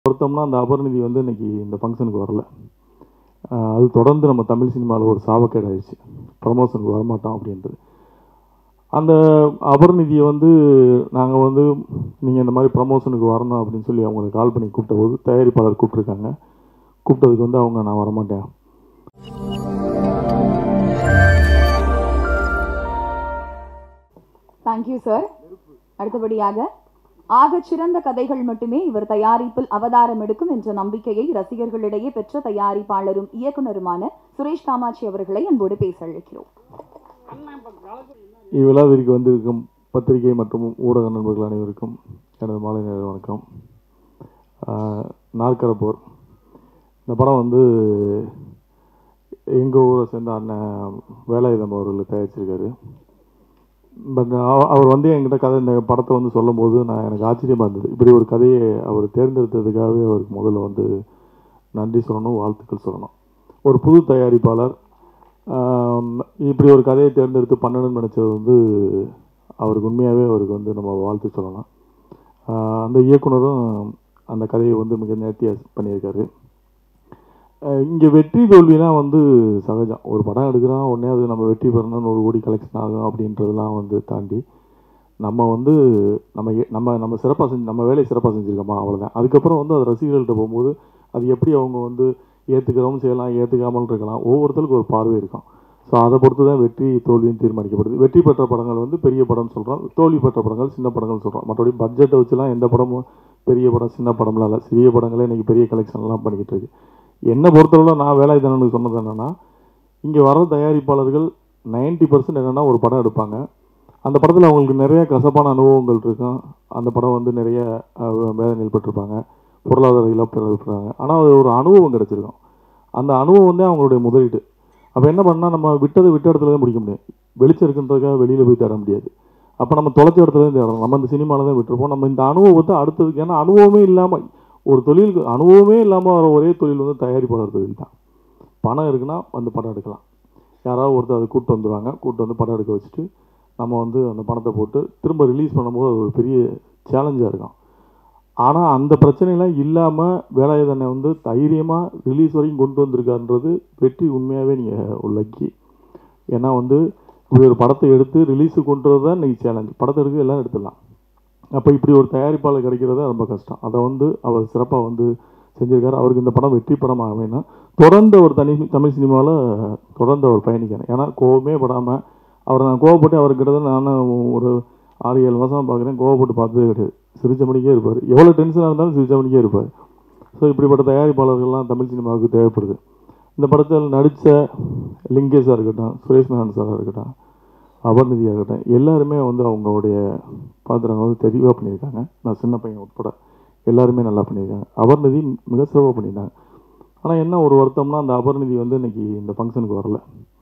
பொறுத்தோம்னா அந்த அபர்நிதி வந்து இன்னைக்கு இந்த ஃபங்க்ஷனுக்கு வரல. அது தொடர்ந்து நம்ம தமிழ் சினிமாவில் ஒரு சாபக்கேடு ஆயிடுச்சு. ப்ரமோஷனுக்கு வரமாட்டோம் அப்படின்றது. அந்த அபர்நிதியை வந்து நாங்கள் வந்து நீங்கள் இந்த மாதிரி ப்ரமோஷனுக்கு வரணும் அப்படின்னு சொல்லி அவங்களுக்கு கால் பண்ணி கூப்பிட்டபோது தயாரிப்பாளர் கூப்பிட்ருக்காங்க. கூப்பிட்டதுக்கு வந்து அவங்க நான் வரமாட்டேன். Thank you sir. அடுத்தபடியாக ஆகச் சிறந்த கதைகள் மட்டுமே இவர் தயாரிப்பில் அவதாரம் எடுக்கும் என்ற நம்பிக்கையை ரசிகர்களிடையே பெற்ற தயாரிப்பாளரும் இயக்குனருமான சுரேஷ் காமாட்சி அவர்களை அன்போடு பேச அழைக்கிறோம். இவ்விழாவிற்கு வந்திருக்கும் பத்திரிகை மற்றும் ஊடக நண்பர்கள் அனைவருக்கும் எனது மாலை நேர வணக்கம். நாற்கரப்போர் இந்த படம் வந்து எங்கள் ஊரை சேர்ந்த அண்ணன் வேலாயுதம் அவர்கள் தயாரிச்சிருக்காரு. பட் அவர் வந்து என்கிட்ட கதை இந்த படத்தை வந்து சொல்லும்போது எனக்கு ஆச்சரியமாக இருந்தது. இப்படி ஒரு கதையை அவர் தேர்ந்தெடுத்ததுக்காகவே அவருக்கு முதல்ல வந்து நன்றி சொல்லணும், வாழ்த்துக்கள் சொல்லணும். ஒரு புது தயாரிப்பாளர் இப்படி ஒரு கதையை தேர்ந்தெடுத்து பண்ணணும்னு நினச்சது வந்து அவருக்கு உண்மையாகவே அவருக்கு வந்து நம்ம வாழ்த்து சொல்லலாம். அந்த இயக்குனரும் அந்த கதையை வந்து மிக நேர்த்தியாக பண்ணியிருக்காரு. இங்கே வெற்றி தோல்விலாம் வந்து சகஜம். ஒரு படம் எடுக்கிறோம், உடனே அது நம்ம வெற்றி பெறணும்னு 1 கோடி கலெக்ஷன் ஆகும் அப்படின்றதெல்லாம் வந்து தாண்டி நம்ம வந்து நம்ம சிறப்பாக நம்ம வேலையை சிறப்பாக செஞ்சுருக்கோமா அவ்வளோதான். அதுக்கப்புறம் வந்து அது ரசிகர்கள்ட்ட போகும்போது அது எப்படி அவங்க வந்து ஏற்றுக்கிறவங்க செய்யலாம், ஏற்றுக்காமல் இருக்கலாம். ஒவ்வொருத்தருக்கும் ஒரு பார்வை இருக்கும். ஸோ அதை பொறுத்து தான் வெற்றி தோல்வின்னு தீர்மானிக்கப்படுது. வெற்றி பெற்ற படங்கள் வந்து பெரிய படம்னு சொல்கிறோம், தோல்வி பெற்ற படங்கள் சின்ன படங்கள் சொல்கிறோம். மற்றபடி பட்ஜெட்டை வச்சுலாம் எந்த படமும் பெரிய படம் சின்ன படம்லாம் இல்லை. சிறிய படங்களே இன்றைக்கி பெரிய கலெக்ஷன்லாம் பண்ணிக்கிட்டு இருக்கு. என்னை பொறுத்தளவில் நான் வேலாயுதனுக்கு சொன்னது என்னென்னா, இங்கே வர தயாரிப்பாளர்கள் 90% என்னென்னா ஒரு படம் எடுப்பாங்க. அந்த படத்தில் அவங்களுக்கு நிறைய கசப்பான அனுபவங்கள் இருக்கும். அந்த படம் வந்து நிறைய வேதனைகள் பெற்றிருப்பாங்க, பொருளாதார இழப்பு இருப்பாங்க. ஆனால் அது ஒரு அனுபவம் கிடச்சிருக்கும். அந்த அனுபவம் வந்து அவங்களுடைய முதலீடு. அப்போ என்ன பண்ணால் நம்ம விட்ட இடத்துல தான் முடிக்க முடியும். வெளிச்சம் இருக்குன்றதுக்காக வெளியில் போய் தேட முடியாது. அப்போ நம்ம தொலைச்ச இடத்துல தான் தேடணும். நம்ம இந்த சினிமாவில் தான் விட்டுருப்போம். நம்ம இந்த அனுபவத்தை அடுத்ததுக்கு, ஏன்னா அனுபவமே இல்லாமல் ஒரு தொழிலுக்கு அனுபவமே இல்லாமல் வர ஒரே தொழில் வந்து தயாரிப்பாளர் தொழில் தான். பணம் இருக்குன்னா வந்து படம் எடுக்கலாம். யாராவது ஒருத்தர் அதை கூப்பிட்டு வந்துடுவாங்க. கூப்பிட்டு வந்து படம் எடுக்க வச்சுட்டு நம்ம வந்து அந்த பணத்தை போட்டு திரும்ப ரிலீஸ் பண்ணும்போது அது ஒரு பெரிய சேலஞ்சாக இருக்கும். ஆனால் அந்த பிரச்சனைலாம் இல்லாமல் வேலாயுதனை வந்து தைரியமாக ரிலீஸ் வரைக்கும் கொண்டு வந்திருக்காருன்றது வெற்றி. உண்மையாகவே நீங்கள் உள்ளக்கி. ஏன்னா வந்து இப்படி ஒரு படத்தை எடுத்து ரிலீஸுக்கு கொண்டு வரது தான் இன்றைக்கி சேலஞ்ச். படத்தை எடுக்க எல்லாம் எடுத்துடலாம். அப்போ இப்படி ஒரு தயாரிப்பாளர் கிடைக்கிறதா ரொம்ப கஷ்டம். அதை வந்து அவர் சிறப்பாக வந்து செஞ்சுருக்காரு. அவருக்கு இந்த படம் வெற்றி படமாக அமைனா தொடர்ந்து ஒரு தமிழ் சினிமாவில் தொடர்ந்து அவர் பயணிக்கிறேன். ஏன்னா கோவமே படாமல் அவரை நான் கோவப்பட்டு அவர்கிட்ட நான் ஒரு 6-7 மாதமாக பார்க்குறேன். கோவப்பட்டு பார்த்ததே கிடையாது. சிரிச்ச மணிக்கே இருப்பார். எவ்வளோ டென்ஷனாக இருந்தாலும் சிரிச்ச மணிக்கே இருப்பார். ஸோ இப்படிப்பட்ட தயாரிப்பாளர்கள்லாம் தமிழ் சினிமாவுக்கு தேவைப்படுது. இந்த படத்தில் நடித்த லிங்கேஷாக இருக்கட்டும், சுரேஷ் மேனன் சாராக இருக்கட்டும், அபர்நிதியாக இருக்கட்டும், எல்லாருமே வந்து அவங்களுடைய பாத்திரங்கள் வந்து தெளிவாக பண்ணியிருக்காங்க. நான் சின்ன பையன் உட்பட எல்லாருமே நல்லா பண்ணியிருக்காங்க. அபர்நிதி மிக சிறப்பாக பண்ணியிருக்காங்க. ஆனால் என்ன ஒரு வருத்தம்னா அந்த அபர்நிதி வந்து இன்றைக்கி இந்த ஃபங்க்ஷனுக்கு வரல.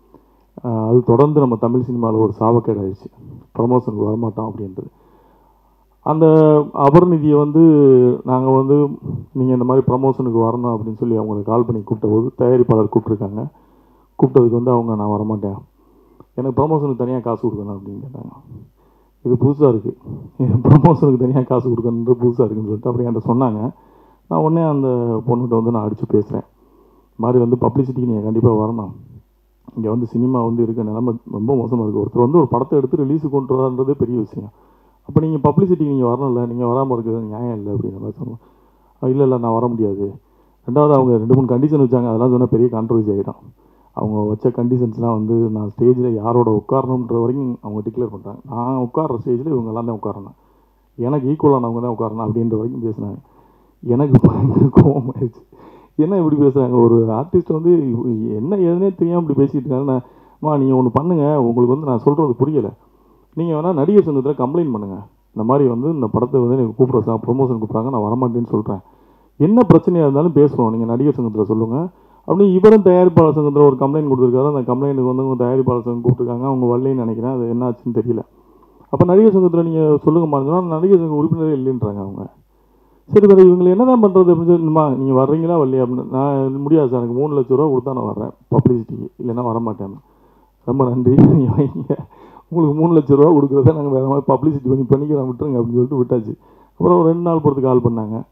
அது தொடர்ந்து நம்ம தமிழ் சினிமாவில் ஒரு சாபக்கேடு ஆயிடுச்சு. ப்ரமோஷனுக்கு வரமாட்டோம் அப்படின்றது. அந்த அபர்நிதியை வந்து நாங்கள் வந்து நீங்கள் இந்த மாதிரி ப்ரமோஷனுக்கு வரணும் அப்படின்னு சொல்லி அவங்களுக்கு கால் பண்ணி கூப்பிட்டபோது தயாரிப்பாளர் கூப்பிட்ருக்காங்க. கூப்பிட்டதுக்கு வந்து அவங்க நான் வரமாட்டேன், எனக்கு ப்ரமோஷனுக்கு தனியாக காசு கொடுக்கணும் அப்படின்னு கேட்டாங்க. இது புதுசாக இருக்குது, ப்ரமோஷனுக்கு தனியாக காசு கொடுக்கணுன்றது புதுசாக இருக்குதுன்னு சொல்லிட்டு அப்படி என்கிட்ட சொன்னாங்க. நான் உடனே அந்த பொண்ணுகிட்ட வந்து நான் அடித்து பேசுகிறேன். இது மாதிரி வந்து பப்ளிசிட்டிக்கு நீங்கள் கண்டிப்பாக வரணும். இங்கே வந்து சினிமா வந்து இருக்க நிலைமை ரொம்ப மோசமாக இருக்குது. ஒருத்தர் வந்து ஒரு படத்தை எடுத்து ரிலீஸுக்கு கொண்டு வரான்றதே பெரிய விஷயம். அப்போ நீங்கள் பப்ளிசிட்டிக்கு நீங்கள் வரணும்ல, நீங்கள் வராமல் இருக்கிறது நியாயம் இல்லை அப்படிங்கிற மாதிரி சொன்னோம். இல்லை நான் வர முடியாது. ரெண்டாவது அவங்க 2-3 கண்டிஷன் வச்சாங்க. அதெல்லாம் சொன்னால் பெரிய கான்ட்ரவர்சி ஆகிடும். அவங்க வச்ச கண்டிஷன்ஸ்லாம் வந்து நான் ஸ்டேஜில் யாரோட உட்காரணுன்ற வரைக்கும் அவங்க டிக்ளேர் பண்ணுறாங்க. நான் உட்கார்ற ஸ்டேஜில் இவங்கெல்லாம் தான் உட்காரணும், எனக்கு ஈக்குவலானவங்க தான் உட்காரணும் அப்படின்ற வரைக்கும் பேசுனாங்க. எனக்கு பயங்கர கோபம் ஆயிடுச்சு. என்ன இப்படி பேசுகிறாங்க? ஒரு ஆர்டிஸ்ட் வந்து என்ன எதுனே தெரியாமல் இப்படி பேசிகிட்டு இருக்காங்கன்னா, நீங்கள் ஒன்று பண்ணுங்கள், உங்களுக்கு வந்து நான் சொல்கிறது புரியலை, நீங்கள் வேணால் நடிகர் சங்கத்தில் கம்ப்ளைண்ட் பண்ணுங்கள். இந்த மாதிரி வந்து இந்த படத்தை வந்து எனக்கு கூப்பிட்ற ப்ரொமோஷன் கூப்பிட்றாங்க, நான் வரமாட்டேன்னு சொல்கிறேன். என்ன பிரச்சனையாக இருந்தாலும் பேசுவோம், நீங்கள் நடிகர் சங்கத்தில் சொல்லுங்கள் அப்படின்னு. இவரும் தயாரிப்பாளர் சங்கத்தில் ஒரு கம்ப்ளைண்ட் கொடுத்துருக்காரு. அந்த கம்ப்ளைண்ட்டுக்கு வந்து உங்கள் தயாரிப்பாளர் சங்கம் கூப்பிட்டுருக்காங்க. அவங்க வரலைன்னு நினைக்கிறேன். அது என்ன ஆச்சுன்னு தெரியல. அப்போ நடிகர் சங்கத்தில் நீங்கள் சொல்லுங்க மாட்டேங்கன்னா நடிகர் சங்க உறுப்பினரே இல்லைன்றாங்க அவங்க. சரி வேறு இவங்களை என்ன தான் பண்ணுறது அப்படின்னு சொல்லிமா, நீங்கள் வர்றீங்களா வரலையா அப்படின்னு. நான் முடியாது சார், எனக்கு 3 லட்ச ரூபா கொடுத்தா நான் வர்றேன் பப்ளிசிட்டிக்கு, இல்லைன்னா வரமாட்டேன். ரொம்ப நன்றி, நீங்கள் வைங்க, உங்களுக்கு 3 லட்ச ரூபா கொடுக்குறத நாங்கள் வேறு மாதிரி பப்ளிசிட்டி பண்ணிக்கிறோம், விட்டுருங்க அப்படின்னு சொல்லிட்டு விட்டாச்சு. அப்புறம் ஒரு 2 நாள் பொறுத்து கால் பண்ணாங்க.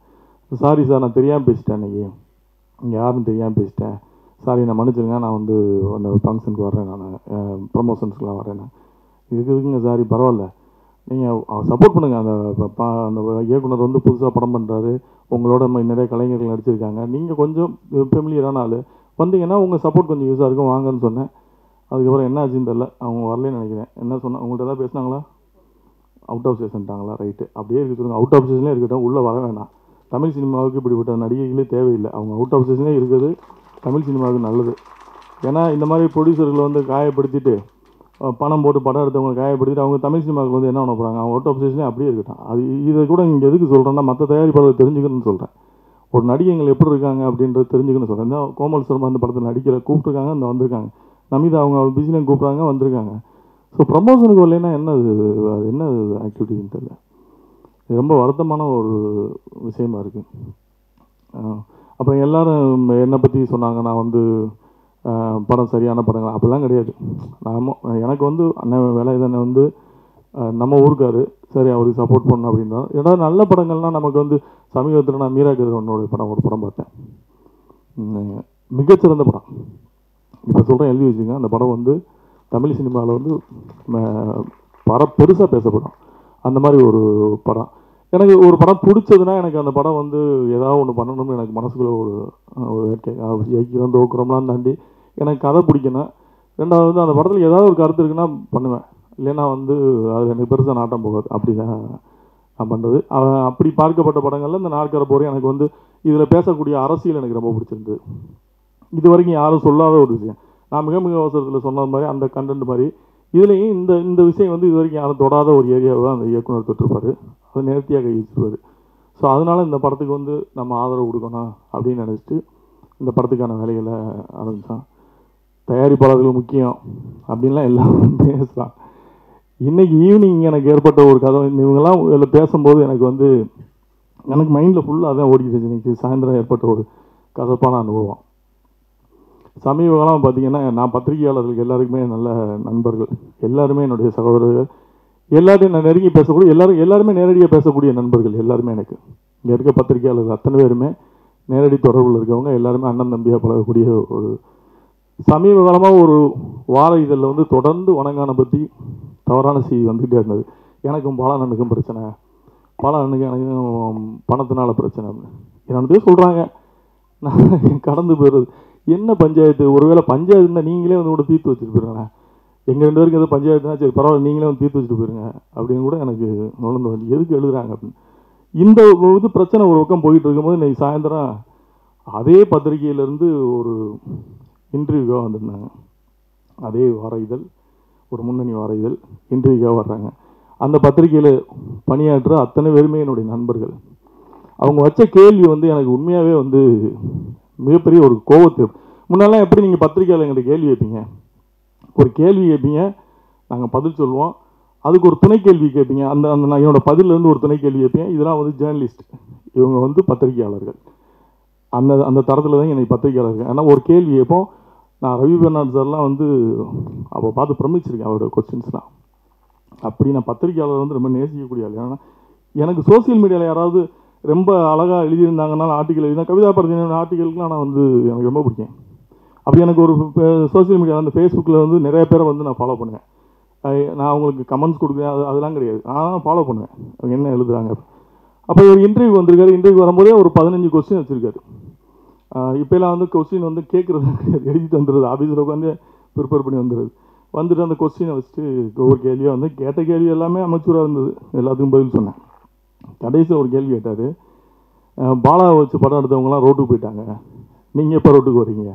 சாரி சார், நான் தெரியாமல் பேசிட்டேன் அன்றைக்கி, இங்கே யாருன்னு தெரியாமல் பேசிட்டேன், சாரி நான் மன்னிச்சிருங்க, நான் வந்து அந்த ஃபங்க்ஷனுக்கு வர்றேன், நான் ப்ரமோஷன்ஸ்க்கெலாம் வரேன், நான் இருக்குங்க சாரி பரவாயில்ல, நீங்கள் சப்போர்ட் பண்ணுங்கள். அந்த இயக்குனர் வந்து புதுசாக படம் பண்ணுறாரு, உங்களோட நிறைய கலைஞர்கள் நடிச்சிருக்காங்க, நீங்கள் கொஞ்சம் ஃபெமிலியரான ஆள், வந்தீங்கன்னா உங்கள் சப்போர்ட் கொஞ்சம் யூஸாக இருக்கும், வாங்கன்னு சொன்னேன். அதுக்கப்புறம் என்ன ஆச்சுன்னு தெரில, அவங்க வரலன்னு நினைக்கிறேன். என்ன சொன்னேன், உங்கள்கிட்ட தான் பேசினாங்களா? அவுட் ஆஃப் ஸ்டேஷன்ட்டாங்களா? ரைட்டு, அப்படியே இருக்க சொல்லுங்கள். அவுட் ஆஃப் ஸ்டேஷனே இருக்கட்டும், உள்ளே வர வேணாம். தமிழ் சினிமாவுக்கு இப்படிப்பட்ட நடிகைகளே தேவையில்லை. அவங்க அவுட் ஆஃப் ஸ்டேஷனே இருக்கிறது தமிழ் சினிமாவுக்கு நல்லது. ஏன்னா இந்த மாதிரி ப்ரொடியூசர்களை வந்து காயப்படுத்திட்டு, பணம் போட்டு படம் எடுத்தவங்க காயப்படுத்திட்டு அவங்க தமிழ் சினிமாவுக்கு வந்து என்ன பண்ண போகிறாங்க? அவங்க அவுட் ஆஃப் ஸ்டேஷனே அப்படியே இருக்கட்டும். அது இதை கூட இங்கே எதுக்கு சொல்கிறேன்னா, மற்ற தயாரிப்பாளர் தெரிஞ்சுக்கணும்னு சொல்கிறேன். ஒரு நடிகைகள் எப்படி இருக்காங்க அப்படின்றது தெரிஞ்சுக்கணும்னு சொல்கிறேன். இந்த கோமல் சர்மா அந்த படத்தில் நடிக்கிற கூப்பிட்ருக்காங்க, இந்த வந்திருக்காங்க. நமிதா அவங்க பிஸிலையும் கூப்பிட்றாங்க, வந்திருக்காங்க. ஸோ ப்ரமோஷனுக்கு வரலைன்னா என்ன அது என்ன ஆக்டிவிட்டின்னு தெரியல. இது ரொம்ப வருத்தமான ஒரு விஷயமா இருக்குது. அப்புறம் எல்லோரும் என்னை பற்றி சொன்னாங்க, நான் வந்து படம் சரியான படங்கள் அப்படிலாம் கிடையாது. எனக்கு வந்து அண்ணன் வேலாயுதன் வந்து நம்ம ஊருக்காரு, சரி அவருக்கு சப்போர்ட் பண்ணணும் அப்படின்னா, ஏதாவது நல்ல படங்கள்லாம் நமக்கு வந்து சமீபத்தில் நான் மீரா கதிரவனோட ஒரு படம் பார்த்தேன், மிகச்சிறந்த படம். இப்போ சொல்கிறேன், எழுதி வச்சுங்க. அந்த படம் வந்து தமிழ் சினிமாவில் வந்து பெருசாக பேசப்படும். அந்த மாதிரி ஒரு படம். எனக்கு ஒரு படம் பிடிச்சதுன்னா எனக்கு அந்த படம் வந்து ஏதாவது ஒன்று பண்ணணும்னு எனக்கு மனசுக்குள்ளே ஒரு வேட்கை. ஜெயிக்கிறோம் தோக்குறோம்லாம் தாண்டி எனக்கு கதை பிடிக்கணும். ரெண்டாவது வந்து அந்த படத்தில் ஏதாவது ஒரு கருத்து இருக்குன்னா பண்ணுவேன், இல்லைன்னா வந்து அது எனக்கு பெருசாக நாட்டம் போகாது. அப்படி தான் நான் பண்ணுறது. அப்படி பார்க்கப்பட்ட படங்களில் இந்த நாற்கரை போகிறேன் எனக்கு வந்து இதில் பேசக்கூடிய அரசியல் எனக்கு ரொம்ப பிடிச்சிருந்தது. இது வரைக்கும் யாரும் சொல்லாத ஒரு விஷயம். நான் மிக மிக அவசரத்தில் சொன்னது மாதிரி அந்த கண்டென்ட் மாதிரி இதுலேயும் இந்த விஷயம் வந்து இது வரைக்கும் யாரும் தொடாத ஒரு ஏரியாவை தான் அந்த இயக்குனர் தொட்டிருப்பார். அதை நேர்த்தியாக கையிச்சிருவார். ஸோ அதனால் இந்த படத்துக்கு வந்து நம்ம ஆதரவு கொடுக்கணும் அப்படின்னு நினச்சிட்டு இந்த படத்துக்கான வேலைகளை ஆரம்பித்தான். தயாரிப்பாளர்கள் முக்கியம் அப்படின்லாம் எல்லாம் பேசலாம். இன்றைக்கி ஈவினிங் எனக்கு ஏற்பட்ட ஒரு கதை, இவங்கெல்லாம் இதில் பேசும்போது எனக்கு மைண்டில் ஃபுல்லாக அதான் ஓடிக்கிட்டு. இன்றைக்கி சாயந்தரம் ஏற்பட்ட ஒரு கசப்பான அனுபவம். சமீப காலம் பார்த்திங்கன்னா, நான் பத்திரிகையாளர்களுக்கு எல்லாருக்குமே நல்ல நண்பர்கள், எல்லாருமே என்னுடைய சகோதரர்கள், எல்லாரையும் நான் நெருங்கி பேசக்கூடிய எல்லாருமே நேரடியாக பேசக்கூடிய நண்பர்கள் எல்லாருமே. எனக்கு இங்கே இருக்க பத்திரிகையாளர்கள் அத்தனை பேருமே நேரடி தொடர்பில் இருக்கவங்க, எல்லாருமே அண்ணன் தம்பியாக பழகக்கூடிய ஒரு சமீப காலமாக ஒரு வார இதழில் வந்து தொடர்ந்து வணங்கான பற்றி தவறான செய்தி வந்துக்கிட்டே இருந்தது. எனக்கும் பாலண்ணனுக்கும் பிரச்சனை, பாலண்ணனுக்கு எனக்கும் பணத்தினால பிரச்சனை என்னென்னதே சொல்கிறாங்க. நான் கடந்து போயிடுறது. என்ன பஞ்சாயத்து? ஒருவேளை பஞ்சாயத்து இருந்தால் நீங்களே வந்து கூட தீர்த்து வச்சுட்டு போயிருங்க. எங்கள் 2 பேருக்கு எதாவது பஞ்சாயத்துனா சரி பரவாயில்ல, நீங்களே வந்து தீர்த்து வச்சுட்டு போயிருங்க அப்படின்னு கூட எனக்கு நுழைந்து வந்து எதுக்கு எழுதுறாங்க அப்படின்னு. இந்த இது பிரச்சனை ஒரு பக்கம் போயிட்டு இருக்கும்போது இன்றைக்கி சாயந்தரம் அதே பத்திரிகையிலேருந்து ஒரு இன்டர்வியூவாக வந்திருந்தாங்க. அதே வார இதழ், ஒரு முன்னணி வார இதழ் இன்டர்வியூவாக வர்றாங்க. அந்த பத்திரிகையில் பணியாற்ற அத்தனை பேருமே என்னுடைய நண்பர்கள். அவங்க வச்ச கேள்வி வந்து எனக்கு உண்மையாகவே வந்து மிகப்பெரிய ஒரு கோபத்தை. முன்னெல்லாம் எப்படி நீங்கள் பத்திரிகையில் எங்கள்கிட்ட கேள்வி வைப்பீங்க, ஒரு கேள்வி கேட்பீங்க, நாங்கள் பதில் சொல்லுவோம், அதுக்கு ஒரு துணை கேள்வி கேட்பீங்க, அந்த நான் என்னோட பதிலேருந்து ஒரு துணை கேள்வி கேட்பேன். இதெல்லாம் வந்து ஜேர்னலிஸ்ட், இவங்க வந்து பத்திரிகையாளர்கள். அந்த தரத்தில் தான் எனக்கு பத்திரிகையாளர்கள். ஆனால் ஒரு கேள்வி கேட்போம். நான் ரவி பெர்னாட் சார்லாம் வந்து அப்போ பார்த்து பிரமிச்சிருக்கேன் அவரோட கொஸ்டின்ஸ்லாம். அப்படி நான் பத்திரிகையாளர் வந்து ரொம்ப நேசிக்கக்கூடிய ஆள். ஏன்னா எனக்கு சோசியல் மீடியாவில் யாராவது ரொம்ப அழகாக எழுதியிருந்தாங்கன்னா, ஆர்டிக்கல் எழுதினா, கவிதா பரதின ஆர்டிக்கலுக்குலாம் நான் வந்து எனக்கு ரொம்ப பிடிக்கும். அப்படி எனக்கு ஒரு சோசியல் மீடியா அந்த ஃபேஸ்புக்கில் வந்து நிறைய பேரை வந்து நான் ஃபாலோ பண்ணுவேன். நான் அவங்களுக்கு கமெண்ட்ஸ் கொடுக்குறேன், அதெல்லாம் கிடையாது, நான் ஃபாலோ பண்ணுவேன் அவங்க என்ன எழுதுறாங்க. அப்போ ஒரு இன்டர்வியூ வந்திருக்காரு. இன்டர்வியூ வரும்போதே ஒரு 15 கொஸ்டின் வச்சுருக்காரு. இப்போலாம் வந்து கொஸ்டின் வந்து கேட்குறது எழுதிட்டு வந்துடுது, ஆஃபீஸில் உட்காந்து ப்ரிப்பேர் பண்ணி வந்துடுது. வந்துட்டு அந்த கொஸ்டினை வச்சுட்டு ஒவ்வொரு கேள்வியாக வந்து கேட்ட கேள்வி எல்லாமே அமைச்சராக இருந்தது, எல்லாத்துக்கும் பதில் சொன்னேன். கடைசியில் ஒரு கேள்வி கேட்டார், பாலாவை வச்சு படம் எடுத்தவங்களாம் ரோட்டுக்கு போயிட்டாங்க, நீங்கள் எப்போ ரோட்டுக்கு வரீங்க?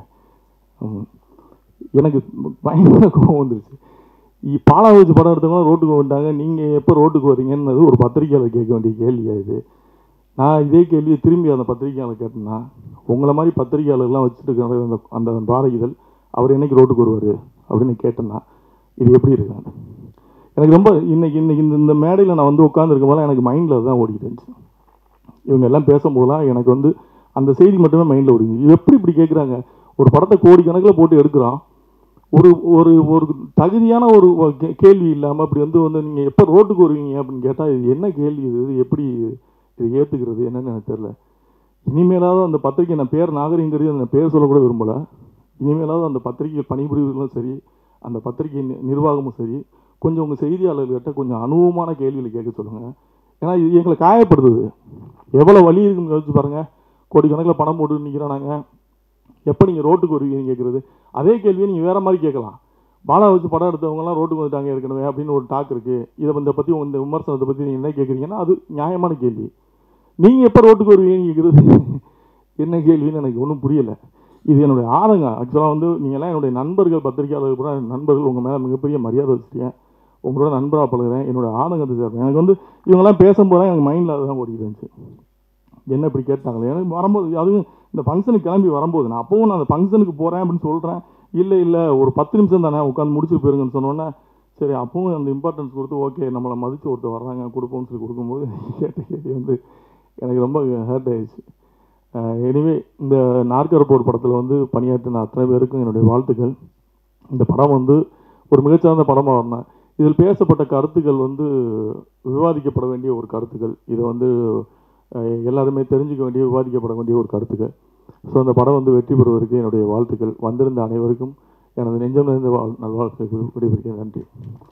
எனக்கு பயங்கர கோபம் வந்துருச்சு. பாலாவை வச்சு படம் எடுத்தவங்களாம் ரோட்டுக்கு வந்துட்டாங்க, நீங்கள் எப்போ ரோட்டுக்கு வரீங்கன்னு ஒரு பத்திரிக்கையாளர் கேட்க வேண்டிய கேள்வியாக இது. நான் இதே கேள்வியை திரும்பி அந்த பத்திரிக்கையாளர் கேட்டேன்னா, உங்களை மாதிரி பத்திரிக்கையாளர்லாம் வச்சுட்டு இருக்கிற அந்த வார இதழ் அவர் என்னைக்கு ரோட்டுக்கு வருவார் அப்படின்னு கேட்டேன்னா இது எப்படி இருக்காங்க? எனக்கு ரொம்ப இன்னைக்கு இந்த மேடையில் நான் வந்து உட்காந்துருக்கும் போது எனக்கு மைண்டில் தான் ஓடிக்கிட்டு இருந்துச்சு. இவங்க எல்லாம் பேசும்போதெல்லாம் எனக்கு வந்து அந்த செய்தி மட்டுமே மைண்டில் ஓடிங்க. இது எப்படி இப்படி கேட்குறாங்க? ஒரு படத்தை கோடிக்கணக்கில் போட்டு எடுக்கிறான், ஒரு ஒரு ஒரு தகுதியான ஒரு கேள்வி இல்லாமல் அப்படி வந்து நீங்கள் எப்போ ரோட்டுக்கு வருவீங்க அப்படின்னு கேட்டால் இது என்ன கேள்வி? இது எப்படி இது ஏற்றுக்கிறது என்னன்னு எனக்கு தெரியல. இனிமேலாவது அந்த பத்திரிக்கை, நான் பேர் நாகரிகங்கிறது அந்த பேர் சொல்லக்கூட விரும்பலை, இனிமேலாவது அந்த பத்திரிகை பணிபுரிவர்களும் சரி, அந்த பத்திரிகை நிர்வாகமும் சரி, கொஞ்சம் உங்கள் செய்தியாளர்கிட்ட கொஞ்சம் அனுபவமான கேள்விகளை கேட்க சொல்லுங்கள். ஏன்னா இது எங்களை காயப்படுத்துது. எவ்வளோ வலி இருக்குன்னு யோசிச்சு பாருங்கள். கோடிக்கணக்கில் பணம் போட்டு நிற்கிறோம் நாங்கள், எப்போ நீங்கள் ரோட்டுக்கு வருவீங்கன்னு கேட்குறது. அதே கேள்வியை நீங்கள் வேறு மாதிரி கேட்கலாம். பாலா வச்சு படம் எடுத்தவங்கலாம் ரோட்டுக்கு வந்துட்டாங்க ஏற்கனவே அப்படின்னு ஒரு டாக் இருக்குது. இதை பற்றி இந்த விமர்சனத்தை பற்றி நீங்கள் என்ன கேட்குறீங்கன்னா அது நியாயமான கேள்வி. நீங்கள் எப்போ ரோட்டுக்கு வருவீங்கன்னு கேட்குறது என்ன கேள்வின்னு எனக்கு ஒன்றும் புரியலை. இது என்னுடைய ஆதங்கம். ஆக்சுவலாக வந்து நீங்கள்லாம் என்னுடைய நண்பர்கள், பத்திரிகையாளர்கள் கூட நண்பர்கள், உங்கள் மேலே மிகப்பெரிய மரியாதை வச்சுருக்கேன், உங்களோட நண்பராக பழகுறேன். என்னோடய ஆதங்கத்தை சார் எனக்கு வந்து இவங்கெல்லாம் பேசும்போது எனக்கு மைண்டில் அதுதான் ஓடிட்டு இருந்துச்சு. என்ன இப்படி கேட்டாங்களே எனக்கு வரும்போது, அதுவும் இந்த ஃபங்க்ஷனுக்கு கிளம்பி வரும்போது நான் அப்போவும் நான் அந்த ஃபங்க்ஷனுக்கு போகிறேன் அப்படின்னு சொல்கிறேன். இல்லை ஒரு 10 நிமிஷம் தானே உட்காந்து முடிச்சுட்டு போயிருங்கன்னு சொன்னோன்னே, சரி அப்பவும் அந்த இம்பார்ட்டன்ஸ் கொடுத்து ஓகே நம்மளை மதித்து ஒருத்தர் வர்றாங்க கொடுப்போம்னு சொல்லி கொடுக்கும்போது கேட்ட கேள்வி வந்து எனக்கு ரொம்ப ஹர்ட் ஆகிடுச்சு. எனிவே இந்த நாற்கர போர் படத்தில் வந்து பணியாற்றின அத்தனை பேருக்கும் என்னுடைய வாழ்த்துக்கள். இந்த படம் வந்து ஒரு மிகச்சிறந்த படமாக வரணும். இதில் பேசப்பட்ட கருத்துக்கள் வந்து விவாதிக்கப்பட வேண்டிய ஒரு கருத்துக்கள். இதை வந்து எல்லாருமே தெரிஞ்சுக்க வேண்டிய, விவாதிக்கப்பட வேண்டிய ஒரு கருத்துக்கள். ஸோ அந்த படம் வந்து வெற்றி பெறுவதற்கு என்னுடைய வாழ்த்துக்கள். வந்திருந்த அனைவருக்கும் எனது நெஞ்சம் நிறைந்த நல்வாழ்த்துக்களை விடைபெறுகிறேன். நன்றி.